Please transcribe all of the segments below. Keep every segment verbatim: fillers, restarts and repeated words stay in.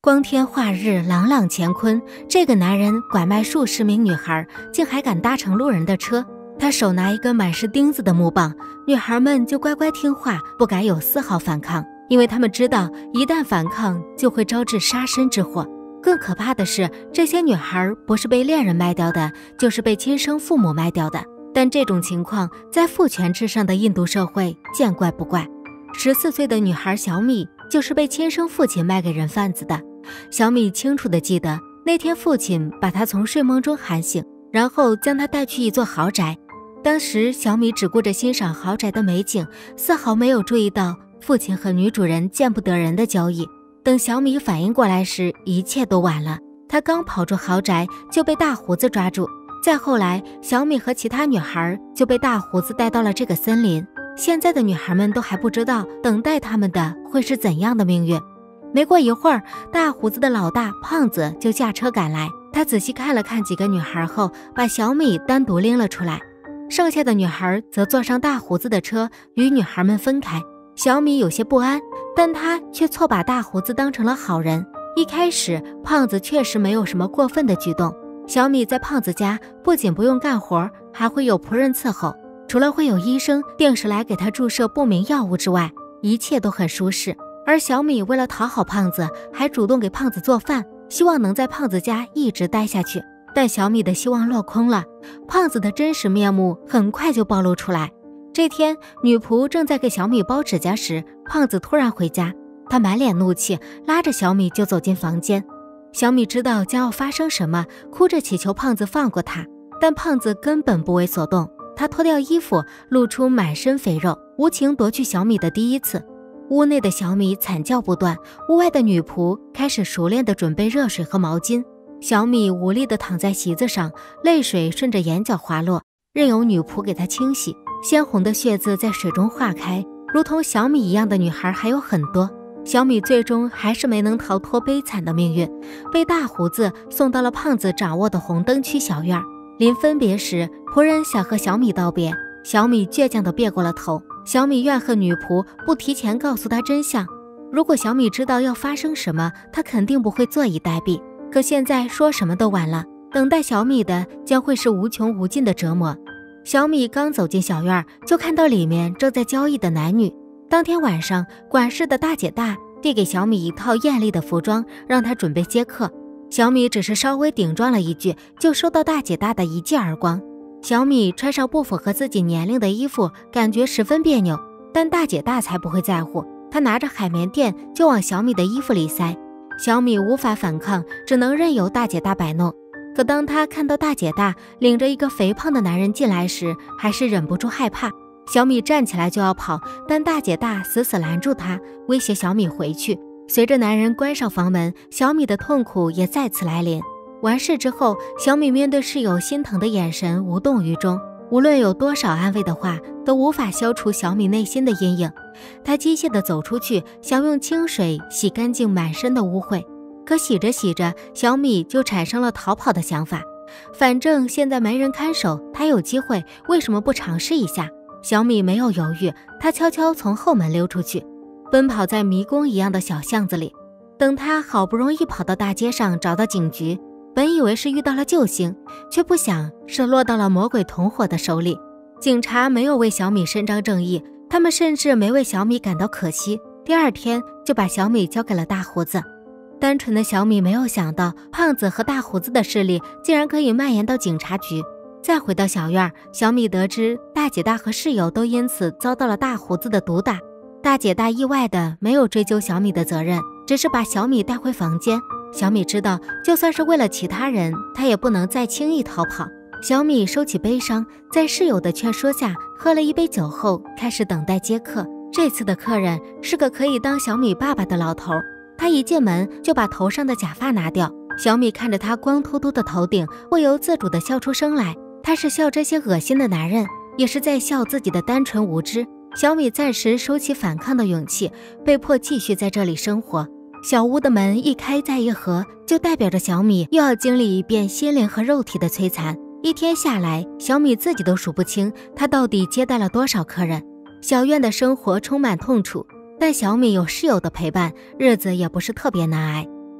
光天化日，朗朗乾坤，这个男人拐卖数十名女孩，竟还敢搭乘路人的车。他手拿一个满是钉子的木棒，女孩们就乖乖听话，不敢有丝毫反抗，因为他们知道一旦反抗就会招致杀身之祸。更可怕的是，这些女孩不是被恋人卖掉的，就是被亲生父母卖掉的。但这种情况在父权至上的印度社会见怪不怪。十四岁的女孩小米就是被亲生父亲卖给人贩子的。小米清楚地记得，那天父亲把她从睡梦中喊醒，然后将她带去一座豪宅。当时小米只顾着欣赏豪宅的美景，丝毫没有注意到父亲和女主人见不得人的交易。等小米反应过来时，一切都晚了。她刚跑出豪宅就被大胡子抓住，再后来小米和其他女孩就被大胡子带到了这个森林。现在的女孩们都还不知道等待她们的会是怎样的命运。没过一会儿，大胡子的老大胖子就驾车赶来，他仔细看了看几个女孩后，把小米单独拎了出来，剩下的女孩则坐上大胡子的车，与女孩们分开。小米有些不安，但他却错把大胡子当成了好人。一开始胖子确实没有什么过分的举动，小米在胖子家不仅不用干活，还会有仆人伺候，除了会有医生定时来给他注射不明药物之外，一切都很舒适。而小米为了讨好胖子，还主动给胖子做饭，希望能在胖子家一直待下去。但小米的希望落空了，胖子的真实面目很快就暴露出来。这天，女仆正在给小米包指甲时，胖子突然回家，他满脸怒气，拉着小米就走进房间。小米知道将要发生什么，哭着祈求胖子放过他，但胖子根本不为所动。他脱掉衣服，露出满身肥肉，无情夺去小米的第一次。屋内的小米惨叫不断，屋外的女仆开始熟练地准备热水和毛巾。小米无力地躺在席子上，泪水顺着眼角滑落，任由女仆给她清洗。鲜红的血渍在水中化开，如同小米一样的女孩还有很多。小米最终还是没能逃脱悲惨的命运，被大胡子送到了胖子掌握的红灯区小院。临分别时，仆人想和小米道别，小米倔强地别过了头。小米怨恨女仆不提前告诉她真相，如果小米知道要发生什么，她肯定不会坐以待毙。可现在说什么都晚了，等待小米的将会是无穷无尽的折磨。小米刚走进小院，就看到里面正在交易的男女。当天晚上，管事的大姐大递给小米一套艳丽的服装，让她准备接客。小米只是稍微顶撞了一句，就收到大姐大的一记耳光。小米穿上不符合自己年龄的衣服，感觉十分别扭，但大姐大才不会在乎，她拿着海绵垫就往小米的衣服里塞。小米无法反抗，只能任由大姐大摆弄。可当她看到大姐大领着一个肥胖的男人进来时，还是忍不住害怕。小米站起来就要跑，但大姐大死死拦住她，威胁小米回去。随着男人关上房门，小米的痛苦也再次来临。完事之后，小米面对室友心疼的眼神无动于衷，无论有多少安慰的话都无法消除小米内心的阴影。她机械地走出去，想用清水洗干净满身的污秽，可洗着洗着，小米就产生了逃跑的想法。反正现在没人看守，她有机会，为什么不尝试一下？小米没有犹豫，她悄悄从后门溜出去，奔跑在迷宫一样的小巷子里。等她好不容易跑到大街上，找到警局，本以为是遇到了救星，却不想是落到了魔鬼同伙的手里。警察没有为小米伸张正义，他们甚至没为小米感到可惜。第二天就把小米交给了大胡子。单纯的小米没有想到，胖子和大胡子的势力竟然可以蔓延到警察局。再回到小院，小米得知大姐大和室友都因此遭到了大胡子的毒打。大姐大意外的没有追究小米的责任，只是把小米带回房间。小米知道，就算是为了其他人，她也不能再轻易逃跑。小米收起悲伤，在室友的劝说下，喝了一杯酒后，开始等待接客。这次的客人是个可以当小米爸爸的老头，他一进门就把头上的假发拿掉。小米看着他光秃秃的头顶，不由自主地笑出声来。他是笑这些恶心的男人，也是在笑自己的单纯无知。小米暂时收起反抗的勇气，被迫继续在这里生活。小屋的门一开再一合，就代表着小米又要经历一遍心灵和肉体的摧残。一天下来，小米自己都数不清她到底接待了多少客人。小院的生活充满痛楚，但小米有室友的陪伴，日子也不是特别难挨。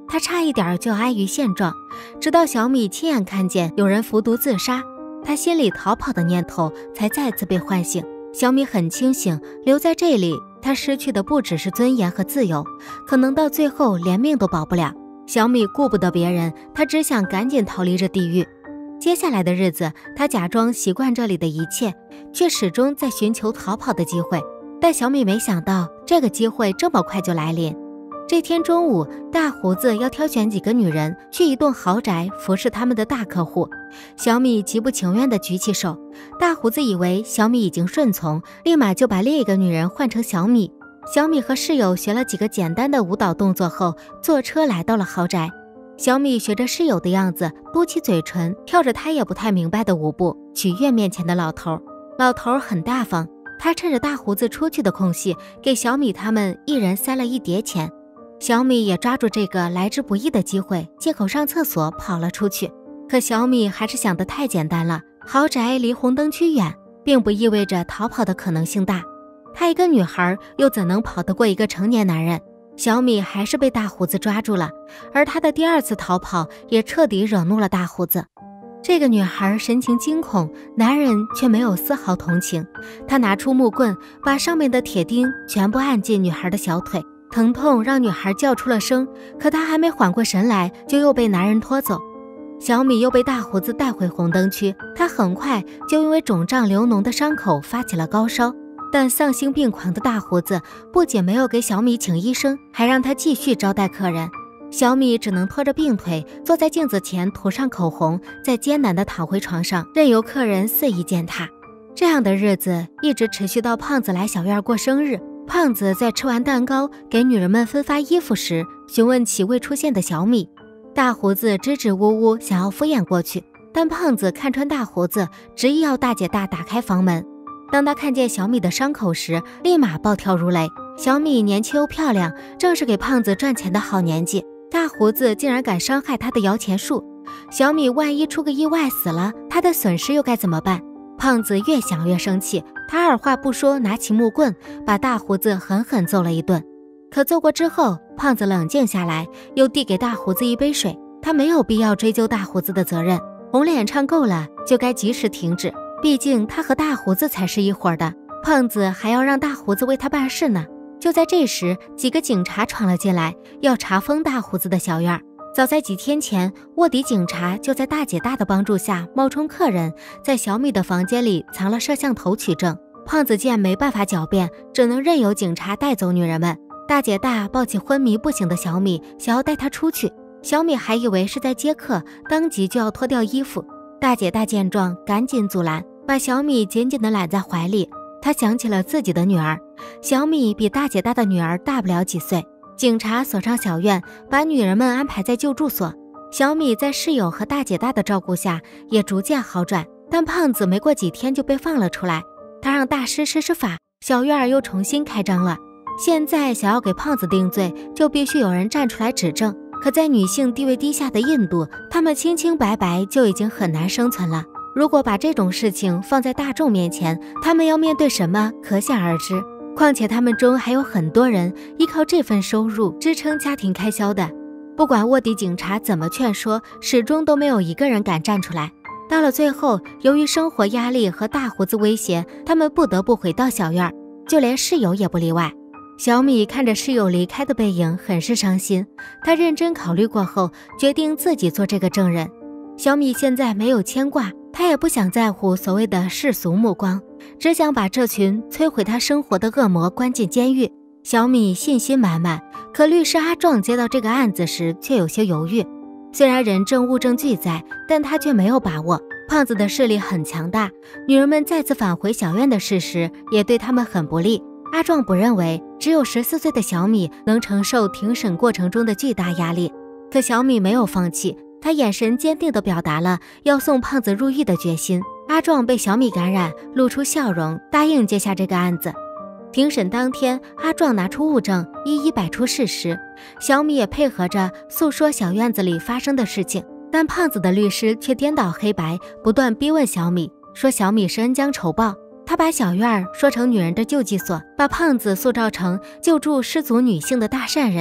他差一点就安于现状。直到小米亲眼看见有人服毒自杀，他心里逃跑的念头才再次被唤醒。小米很清醒，留在这里，他失去的不只是尊严和自由，可能到最后连命都保不了。小米顾不得别人，他只想赶紧逃离这地狱。接下来的日子，他假装习惯这里的一切，却始终在寻求逃跑的机会。但小米没想到，这个机会这么快就来临。这天中午，大胡子要挑选几个女人去一栋豪宅服侍他们的大客户。小米极不情愿地举起手，大胡子以为小米已经顺从，立马就把另一个女人换成小米。小米和室友学了几个简单的舞蹈动作后，坐车来到了豪宅。小米学着室友的样子，嘟起嘴唇，跳着他也不太明白的舞步，取悦面前的老头。老头很大方，他趁着大胡子出去的空隙，给小米他们一人塞了一叠钱。小米也抓住这个来之不易的机会，借口上厕所跑了出去。可小米还是想得太简单了，豪宅离红灯区远，并不意味着逃跑的可能性大。她一个女孩又怎能跑得过一个成年男人？小米还是被大胡子抓住了，而她的第二次逃跑也彻底惹怒了大胡子。这个女孩神情惊恐，男人却没有丝毫同情。他拿出木棍，把上面的铁钉全部按进女孩的小腿，疼痛让女孩叫出了声，可她还没缓过神来，就又被男人拖走。小米又被大胡子带回红灯区，她很快就因为肿胀流脓的伤口发起了高烧。但丧心病狂的大胡子不仅没有给小米请医生，还让她继续招待客人。小米只能拖着病腿坐在镜子前涂上口红，再艰难地躺回床上，任由客人肆意践踏。这样的日子一直持续到胖子来小院过生日。胖子在吃完蛋糕给女人们分发衣服时，询问起未出现的小米。大胡子支支吾吾想要敷衍过去，但胖子看穿大胡子，执意要大姐大打开房门。当他看见小米的伤口时，立马暴跳如雷。小米年轻又漂亮，正是给胖子赚钱的好年纪。大胡子竟然敢伤害他的摇钱树，小米万一出个意外死了，他的损失又该怎么办？胖子越想越生气，他二话不说拿起木棍，把大胡子狠狠揍了一顿。可揍过之后，胖子冷静下来，又递给大胡子一杯水。他没有必要追究大胡子的责任，红脸唱够了就该及时停止，毕竟他和大胡子才是一伙的。胖子还要让大胡子为他办事呢。就在这时，几个警察闯了进来，要查封大胡子的小院。早在几天前，卧底警察就在大姐大的帮助下冒充客人，在小米的房间里藏了摄像头取证。胖子见没办法狡辩，只能任由警察带走女人们。大姐大抱起昏迷不醒的小米，想要带她出去。小米还以为是在接客，当即就要脱掉衣服。大姐大见状，赶紧阻拦，把小米紧紧地揽在怀里。她想起了自己的女儿，小米比大姐大的女儿大不了几岁。警察锁上小院，把女人们安排在救助所。小米在室友和大姐大的照顾下也逐渐好转，但胖子没过几天就被放了出来。他让大师施施法，小院又重新开张了。现在想要给胖子定罪，就必须有人站出来指证。可在女性地位低下的印度，他们清清白白就已经很难生存了。如果把这种事情放在大众面前，他们要面对什么可想而知。况且他们中还有很多人依靠这份收入支撑家庭开销的。不管卧底警察怎么劝说，始终都没有一个人敢站出来。到了最后，由于生活压力和大胡子威胁，他们不得不回到小院，就连室友也不例外。小米看着室友离开的背影，很是伤心。他认真考虑过后，决定自己做这个证人。小米现在没有牵挂，他也不想在乎所谓的世俗目光，只想把这群摧毁他生活的恶魔关进监狱。小米信心满满，可律师阿壮接到这个案子时却有些犹豫。虽然人证物证俱在，但他却没有把握。胖子的势力很强大，女人们再次返回小院的事实也对他们很不利。阿壮不认为只有十四岁的小米能承受庭审过程中的巨大压力，可小米没有放弃，他眼神坚定地表达了要送胖子入狱的决心。阿壮被小米感染，露出笑容，答应接下这个案子。庭审当天，阿壮拿出物证，一一摆出事实，小米也配合着诉说小院子里发生的事情。但胖子的律师却颠倒黑白，不断逼问小米，说小米是恩将仇报。他把小院说成女人的救济所，把胖子塑造成救助失足女性的大善人。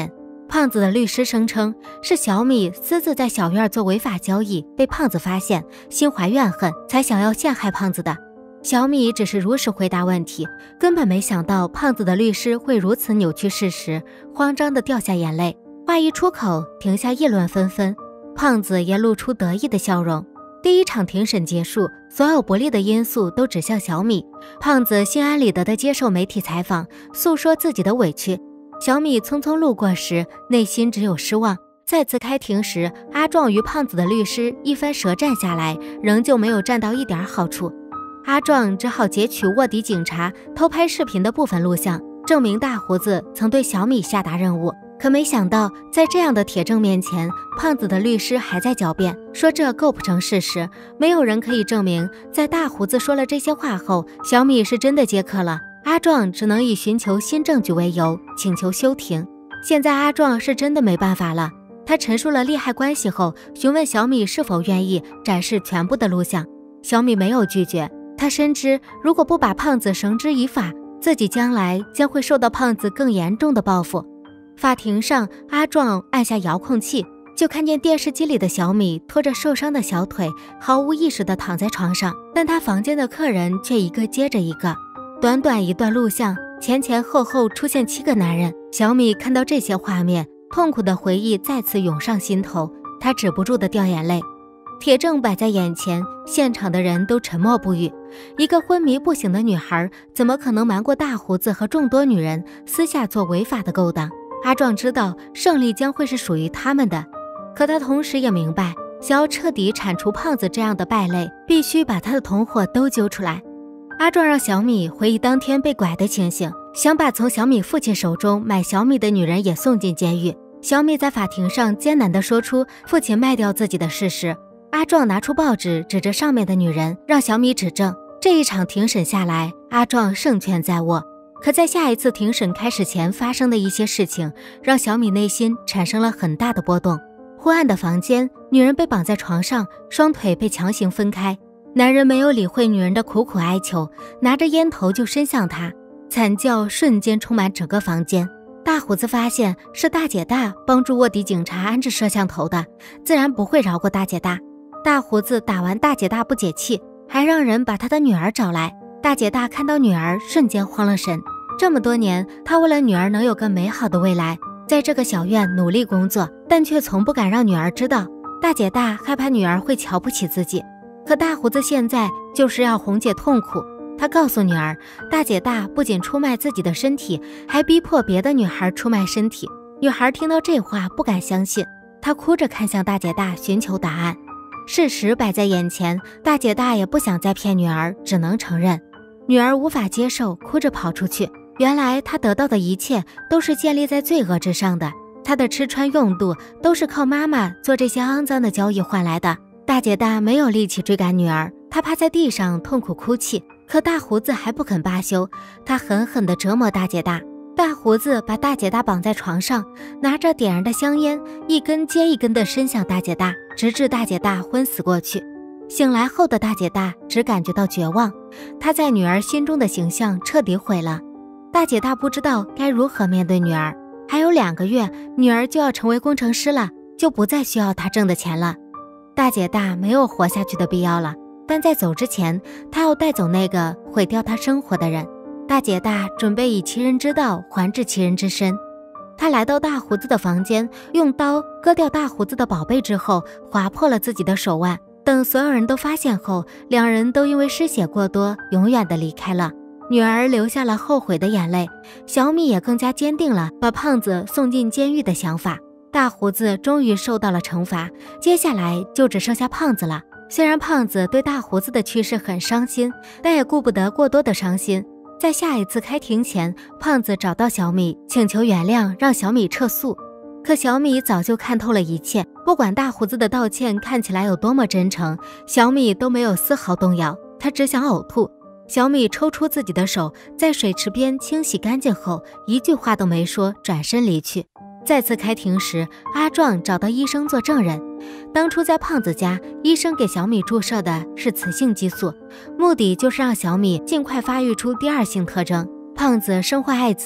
胖子的律师声称是小米私自在小院做违法交易，被胖子发现，心怀怨恨，才想要陷害胖子的。小米只是如实回答问题，根本没想到胖子的律师会如此扭曲事实，慌张地掉下眼泪。话一出口，停下议论纷纷，胖子也露出得意的笑容。第一场庭审结束，所有不利的因素都指向小米。胖子心安理得地接受媒体采访，诉说自己的委屈。小米匆匆路过时，内心只有失望。再次开庭时，阿壮与胖子的律师一番舌战下来，仍旧没有占到一点好处。阿壮只好截取卧底警察偷拍视频的部分录像，证明大胡子曾对小米下达任务。可没想到，在这样的铁证面前，胖子的律师还在狡辩，说这构不成事实，没有人可以证明在大胡子说了这些话后，小米是真的接客了。阿壮只能以寻求新证据为由，请求休庭。现在阿壮是真的没办法了，他陈述了利害关系后，询问小米是否愿意展示全部的录像。小米没有拒绝，他深知如果不把胖子绳之以法，自己将来将会受到胖子更严重的报复。法庭上，阿壮按下遥控器，就看见电视机里的小米拖着受伤的小腿，毫无意识地躺在床上，但他房间的客人却一个接着一个。短短一段录像，前前后后出现七个男人。小米看到这些画面，痛苦的回忆再次涌上心头，他止不住地掉眼泪。铁证摆在眼前，现场的人都沉默不语。一个昏迷不醒的女孩，怎么可能瞒过大胡子和众多女人，私下做违法的勾当？阿壮知道胜利将会是属于他们的，可他同时也明白，想要彻底铲除胖子这样的败类，必须把他的同伙都揪出来。阿壮让小米回忆当天被拐的情形，想把从小米父亲手中买小米的女人也送进监狱。小米在法庭上艰难地说出父亲卖掉自己的事实。阿壮拿出报纸指着上面的女人，让小米指证。这一场庭审下来，阿壮胜券在握。可在下一次庭审开始前发生的一些事情，让小米内心产生了很大的波动。昏暗的房间，女人被绑在床上，双腿被强行分开。男人没有理会女人的苦苦哀求，拿着烟头就伸向她，惨叫瞬间充满整个房间。大胡子发现是大姐大帮助卧底警察安置摄像头的，自然不会饶过大姐大。大胡子打完大姐大不解气，还让人把他的女儿找来。大姐大看到女儿，瞬间慌了神。这么多年，她为了女儿能有个美好的未来，在这个小院努力工作，但却从不敢让女儿知道。大姐大害怕女儿会瞧不起自己，可大胡子现在就是要哄解痛苦。他告诉女儿，大姐大不仅出卖自己的身体，还逼迫别的女孩出卖身体。女孩听到这话不敢相信，她哭着看向大姐大寻求答案。事实摆在眼前，大姐大也不想再骗女儿，只能承认。女儿无法接受，哭着跑出去。原来她得到的一切都是建立在罪恶之上的，她的吃穿用度都是靠妈妈做这些肮脏的交易换来的。大姐大没有力气追赶女儿，她趴在地上痛苦哭泣。可大胡子还不肯罢休，他狠狠地折磨大姐大。大胡子把大姐大绑在床上，拿着点燃的香烟，一根接一根地伸向大姐大，直至大姐大昏死过去。醒来后的大姐大只感觉到绝望，她在女儿心中的形象彻底毁了。大姐大不知道该如何面对女儿，还有两个月，女儿就要成为工程师了，就不再需要她挣的钱了。大姐大没有活下去的必要了。但在走之前，他要带走那个毁掉他生活的人。大姐大准备以其人之道还治其人之身。他来到大胡子的房间，用刀割掉大胡子的宝贝之后，划破了自己的手腕。等所有人都发现后，两人都因为失血过多，永远的离开了。女儿流下了后悔的眼泪，小米也更加坚定了把胖子送进监狱的想法。大胡子终于受到了惩罚，接下来就只剩下胖子了。虽然胖子对大胡子的去世很伤心，但也顾不得过多的伤心。在下一次开庭前，胖子找到小米，请求原谅，让小米撤诉。可小米早就看透了一切，不管大胡子的道歉看起来有多么真诚，小米都没有丝毫动摇，他只想呕吐。小米抽出自己的手，在水池边清洗干净后，一句话都没说，转身离去。再次开庭时，阿壮找到医生做证人。当初在胖子家，医生给小米注射的是雌性激素，目的就是让小米尽快发育出第二性特征。胖子身患艾滋，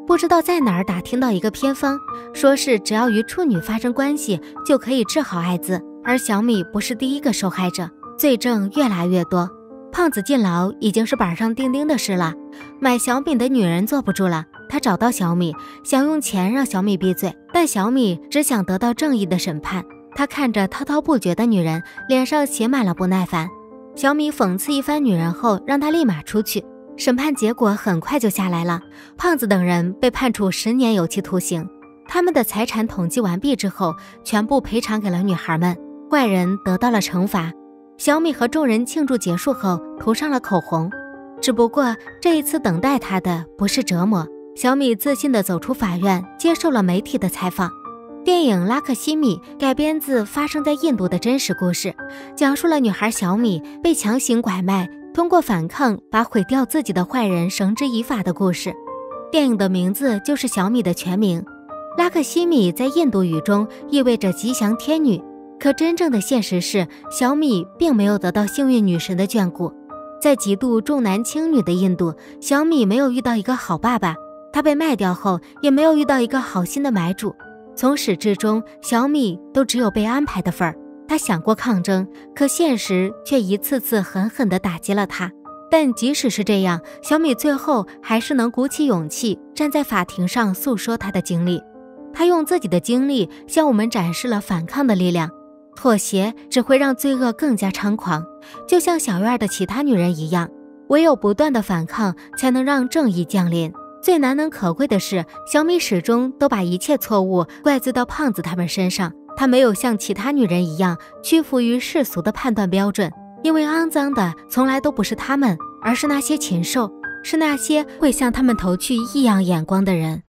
不知道在哪儿打听到一个偏方，说是只要与处女发生关系就可以治好艾滋，而小米不是第一个受害者，罪证越来越多。胖子进牢已经是板上钉钉的事了，买小米的女人坐不住了，她找到小米，想用钱让小米闭嘴，但小米只想得到正义的审判。她看着滔滔不绝的女人，脸上写满了不耐烦。小米讽刺一番女人后，让她立马出去。审判结果很快就下来了，胖子等人被判处十年有期徒刑。他们的财产统计完毕之后，全部赔偿给了女孩们，坏人得到了惩罚。小米和众人庆祝结束后，涂上了口红。只不过这一次等待他的不是折磨。小米自信地走出法院，接受了媒体的采访。电影《拉克西米》改编自发生在印度的真实故事，讲述了女孩小米被强行拐卖，通过反抗把毁掉自己的坏人绳之以法的故事。电影的名字就是小米的全名。拉克西米在印度语中意味着吉祥天女，可真正的现实是，小米并没有得到幸运女神的眷顾。在极度重男轻女的印度，小米没有遇到一个好爸爸，她被卖掉后也没有遇到一个好心的买主。从始至终，小米都只有被安排的份儿。她想过抗争，可现实却一次次狠狠地打击了她。但即使是这样，小米最后还是能鼓起勇气站在法庭上诉说她的经历。她用自己的经历向我们展示了反抗的力量。妥协只会让罪恶更加猖狂，就像小院的其他女人一样，唯有不断的反抗才能让正义降临。最难能可贵的是，小米始终都把一切错误怪罪到胖子他们身上。她没有像其他女人一样屈服于世俗的判断标准，因为肮脏的从来都不是他们，而是那些禽兽，是那些会向他们投去异样眼光的人。